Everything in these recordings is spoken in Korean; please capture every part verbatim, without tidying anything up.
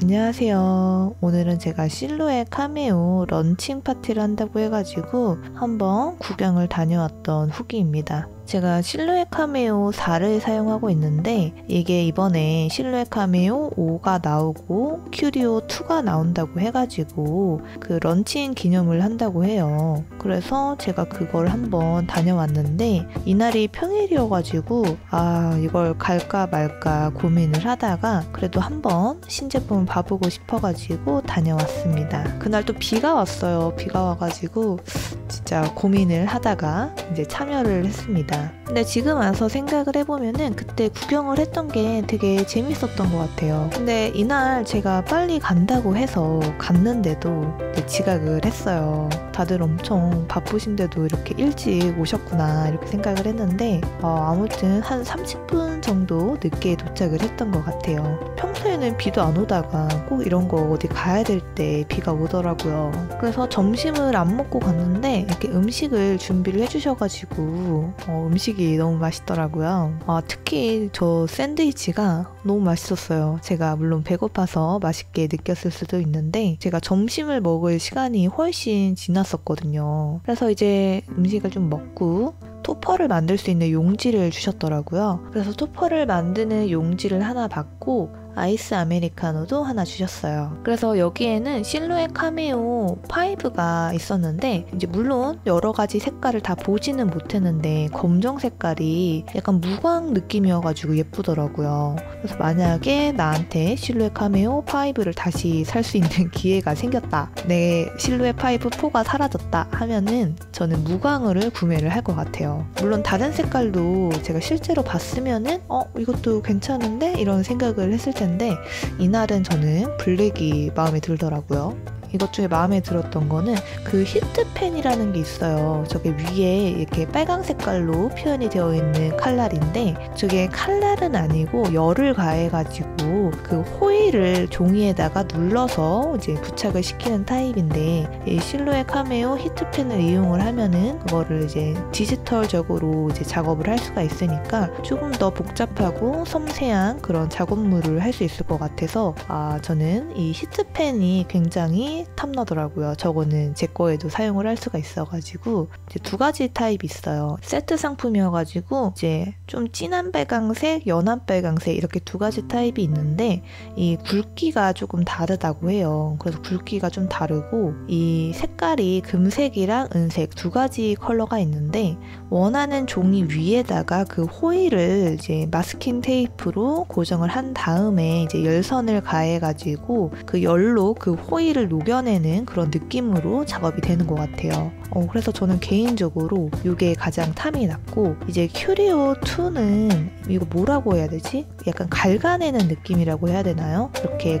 안녕하세요. 오늘은 제가 실루엣 카메오 런칭 파티를 한다고 해가지고 한번 구경을 다녀왔던 후기입니다. 제가 실루엣 카메오 사를 사용하고 있는데 이게 이번에 실루엣 카메오 오가 나오고 큐리오 투가 나온다고 해가지고 그 런칭 기념을 한다고 해요. 그래서 제가 그걸 한번 다녀왔는데 이날이 평일이어가지고 아 이걸 갈까 말까 고민을 하다가 그래도 한번 신제품을 봐보고 싶어가지고 다녀왔습니다. 그날 또 비가 왔어요. 비가 와가지고 진짜 고민을 하다가 이제 참여를 했습니다. 근데 지금 와서 생각을 해보면은 그때 구경을 했던 게 되게 재밌었던 것 같아요. 근데 이날 제가 빨리 간다고 해서 갔는데도 지각을 했어요. 다들 엄청 바쁘신데도 이렇게 일찍 오셨구나 이렇게 생각을 했는데 어, 아무튼 한 삼십 분 정도 늦게 도착을 했던 것 같아요. 평소에는 비도 안 오다가 꼭 이런 거 어디 가야 될 때 비가 오더라고요. 그래서 점심을 안 먹고 갔는데 이렇게 음식을 준비를 해주셔가지고 어, 음식이 너무 맛있더라고요. 아, 특히 저 샌드위치가 너무 맛있었어요. 제가 물론 배고파서 맛있게 느꼈을 수도 있는데 제가 점심을 먹을 시간이 훨씬 지났었거든요. 그래서 이제 음식을 좀 먹고 토퍼를 만들 수 있는 용지를 주셨더라고요. 그래서 토퍼를 만드는 용지를 하나 받고 아이스 아메리카노도 하나 주셨어요. 그래서 여기에는 실루엣 카메오 파이브가 있었는데 이제 물론 여러 가지 색깔을 다 보지는 못했는데 검정 색깔이 약간 무광 느낌이어가지고 예쁘더라고요. 그래서 만약에 나한테 실루엣 카메오 파이브를 다시 살 수 있는 기회가 생겼다, 내 실루엣 파이브 포가 사라졌다 하면은 저는 무광을 구매를 할 것 같아요. 물론 다른 색깔도 제가 실제로 봤으면은 어 이것도 괜찮은데 이런 생각을 했을 텐데 이날은 저는 블랙이 마음에 들더라고요. 이것 중에 마음에 들었던 거는 그 히트펜이라는 게 있어요. 저게 위에 이렇게 빨강 색깔로 표현이 되어 있는 칼날인데 저게 칼날은 아니고 열을 가해가지고 그 호일을 종이에다가 눌러서 이제 부착을 시키는 타입인데 이 실루엣 카메오 히트펜을 이용을 하면은 그거를 이제 디지털적으로 이제 작업을 할 수가 있으니까 조금 더 복잡하고 섬세한 그런 작업물을 할 수 있을 것 같아서 아 저는 이 히트펜이 굉장히 탐나더라고요. 저거는 제 거에도 사용을 할 수가 있어가지고 이제 두 가지 타입이 있어요. 세트 상품이어가지고 이제 좀 진한 빨강색, 연한 빨강색 이렇게 두 가지 타입이 있는데 이 굵기가 조금 다르다고 해요. 그래서 굵기가 좀 다르고 이 색깔이 금색이랑 은색 두 가지 컬러가 있는데 원하는 종이 위에다가 그 호일을 이제 마스킹 테이프로 고정을 한 다음에 이제 열선을 가해가지고 그 열로 그 호일을 녹여 내는 그런 느낌으로 작업이 되는 것 같아요. 어, 그래서 저는 개인적으로 이게 가장 탐이 났고 이제 큐리오 투는 이거 뭐라고 해야 되지? 약간 갈가내는 느낌이라고 해야 되나요? 이렇게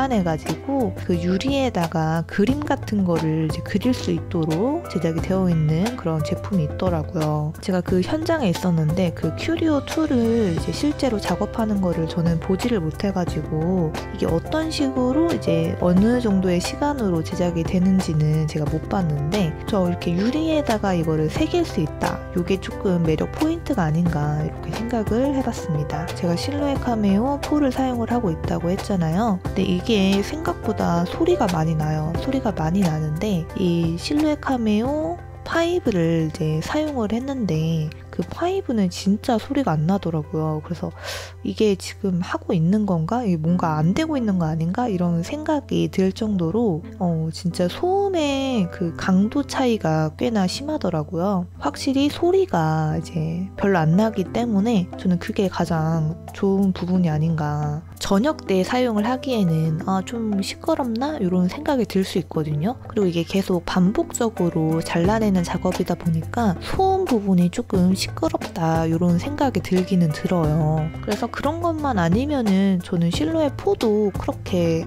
갈가내가지고 그 유리에다가 그림 같은 거를 이제 그릴 수 있도록 제작이 되어 있는 그런 제품이 있더라고요. 제가 그 현장에 있었는데 그 큐리오 투를 이제 실제로 작업하는 거를 저는 보지를 못해가지고 이게 어떤 식으로 이제 어느 정도의 시간으로 제작이 되는지는 제가 못 봤는데 저 이렇게 유리에다가 이거를 새길 수 있다, 이게 조금 매력 포인트가 아닌가 이렇게 생각을 해봤습니다. 제가 실루엣 카메오 포를 사용을 하고 있다고 했잖아요. 근데 이게 생각보다 소리가 많이 나요. 소리가 많이 나는데 이 실루엣 카메오 파이브를 이제 사용을 했는데 그 파이브는 진짜 소리가 안 나더라고요. 그래서 이게 지금 하고 있는 건가? 이게 뭔가 안 되고 있는 거 아닌가? 이런 생각이 들 정도로 어, 진짜 소음의 그 강도 차이가 꽤나 심하더라고요. 확실히 소리가 이제 별로 안 나기 때문에 저는 그게 가장 좋은 부분이 아닌가. 저녁 때 사용을 하기에는 아, 좀 시끄럽나? 이런 생각이 들 수 있거든요. 그리고 이게 계속 반복적으로 잘라내는 작업이다 보니까 소음 부분이 조금 시끄럽다 이런 생각이 들기는 들어요. 그래서 그런 것만 아니면은 저는 실루엣 포도 그렇게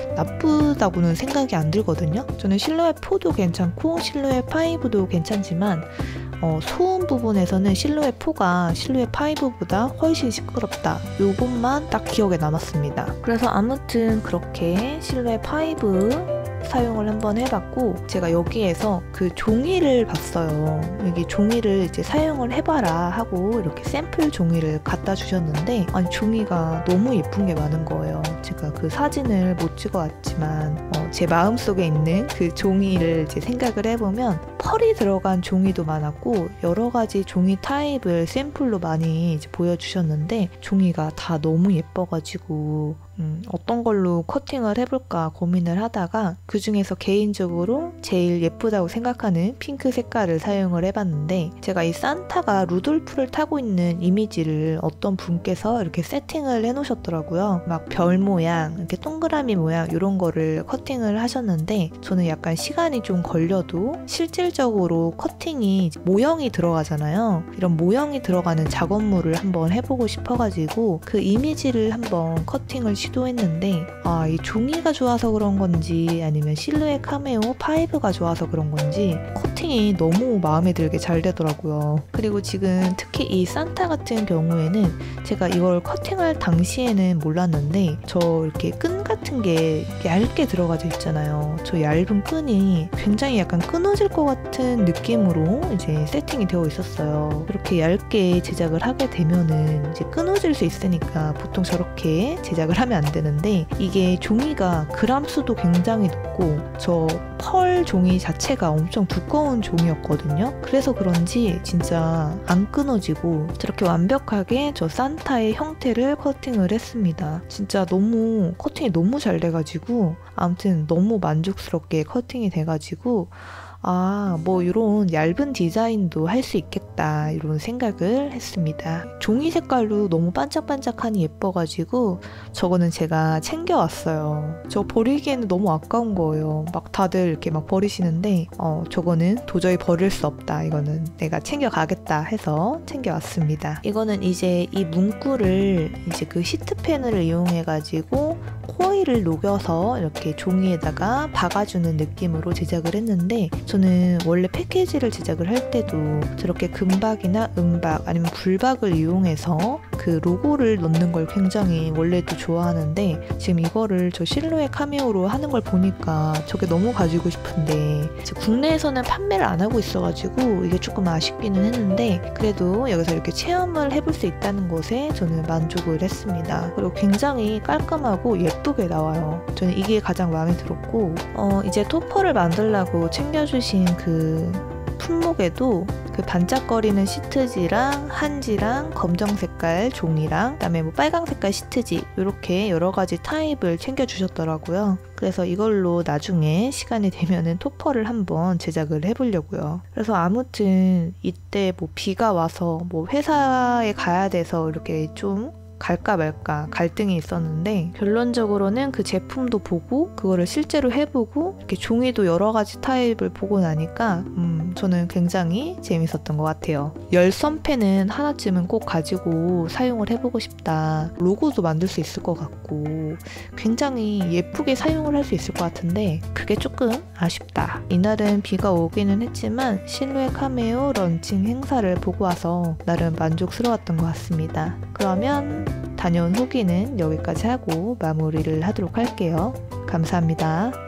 나쁘다고는 생각이 안 들거든요. 저는 실루엣 포도 괜찮고 실루엣 파이브도 괜찮지만 어, 소음 부분에서는 실루엣 포가 실루엣 파이브보다 훨씬 시끄럽다, 요것만 딱 기억에 남았습니다. 그래서 아무튼 그렇게 실루엣 파이브 사용을 한번 해봤고, 제가 여기에서 그 종이를 봤어요. 여기 종이를 이제 사용을 해봐라 하고 이렇게 샘플 종이를 갖다 주셨는데, 아니 종이가 너무 예쁜 게 많은 거예요. 제가 그 사진을 못 찍어왔지만 어, 제 마음속에 있는 그 종이를 이제 생각을 해보면 펄이 들어간 종이도 많았고, 여러 가지 종이 타입을 샘플로 많이 이제 보여주셨는데 종이가 다 너무 예뻐가지고 음, 어떤 걸로 커팅을 해볼까 고민을 하다가 그 중에서 개인적으로 제일 예쁘다고 생각하는 핑크 색깔을 사용을 해봤는데, 제가 이 산타가 루돌프를 타고 있는 이미지를 어떤 분께서 이렇게 세팅을 해놓으셨더라고요. 막 별 모양, 이렇게 동그라미 모양 이런 거를 커팅을 하셨는데, 저는 약간 시간이 좀 걸려도 실질적으로 커팅이 모형이 들어가잖아요. 이런 모형이 들어가는 작업물을 한번 해보고 싶어가지고 그 이미지를 한번 커팅을 시도했는데, 아, 이 종이가 좋아서 그런 건지 아니면 실루엣 카메오 파이브가 좋아서 그런 건지 커팅이 너무 마음에 들게 잘 되더라고요. 그리고 지금 특히 이 산타 같은 경우에는 제가 이걸 커팅할 당시에는 몰랐는데, 저 이렇게 끈 같은 게 얇게 들어가져 있잖아요. 저 얇은 끈이 굉장히 약간 끊어질 것 같은 느낌으로 이제 세팅이 되어 있었어요. 이렇게 얇게 제작을 하게 되면은 이제 끊어질 수 있으니까 보통 저렇게 제작을 하면 안 되는데, 이게 종이가 그람 수도 굉장히 높고 저 펄 종이 자체가 엄청 두꺼운 종이었거든요. 그래서 그런지 진짜 안 끊어지고 저렇게 완벽하게 저 산타의 형태를 커팅을 했습니다. 진짜 너무 커팅이 너무 잘 돼가지고, 아무튼 너무 만족스럽게 커팅이 돼가지고, 아, 뭐 이런 얇은 디자인도 할 수 있겠다 이런 생각을 했습니다. 종이 색깔도 너무 반짝반짝하니 예뻐가지고 저거는 제가 챙겨왔어요. 저 버리기에는 너무 아까운 거예요. 막 다들 이렇게 막 버리시는데 어, 저거는 도저히 버릴 수 없다, 이거는 내가 챙겨가겠다 해서 챙겨왔습니다. 이거는 이제 이 문구를 이제 그 시트펜을 이용해가지고 코일을 녹여서 이렇게 종이에다가 박아주는 느낌으로 제작을 했는데, 저는 원래 패키지를 제작을 할 때도 저렇게 금박이나 은박 아니면 불박을 이용해서 그 로고를 넣는 걸 굉장히 원래도 좋아하는데, 지금 이거를 저 실루엣 카메오로 하는 걸 보니까 저게 너무 가지고 싶은데 국내에서는 판매를 안 하고 있어가지고 이게 조금 아쉽기는 했는데, 그래도 여기서 이렇게 체험을 해볼 수 있다는 것에 저는 만족을 했습니다. 그리고 굉장히 깔끔하고 예쁘게 나와요. 저는 이게 가장 마음에 들었고, 어, 이제 토퍼를 만들려고 챙겨주신 그 품목에도 그 반짝거리는 시트지랑 한지랑 검정 색깔 종이랑 그다음에 뭐 빨강 색깔 시트지 이렇게 여러 가지 타입을 챙겨주셨더라고요. 그래서 이걸로 나중에 시간이 되면은 토퍼를 한번 제작을 해보려고요. 그래서 아무튼 이때 뭐 비가 와서 뭐 회사에 가야 돼서 이렇게 좀 갈까 말까 갈등이 있었는데, 결론적으로는 그 제품도 보고 그거를 실제로 해보고 이렇게 종이도 여러 가지 타입을 보고 나니까 음, 저는 굉장히 재밌었던 것 같아요. 열선펜은 하나쯤은 꼭 가지고 사용을 해보고 싶다. 로고도 만들 수 있을 것 같고 굉장히 예쁘게 사용을 할 수 있을 것 같은데 그게 조금 아쉽다. 이날은 비가 오기는 했지만 실루엣 카메오 런칭 행사를 보고 와서 나름 만족스러웠던 것 같습니다. 그러면 다녀온 후기는 여기까지 하고 마무리를 하도록 할게요. 감사합니다.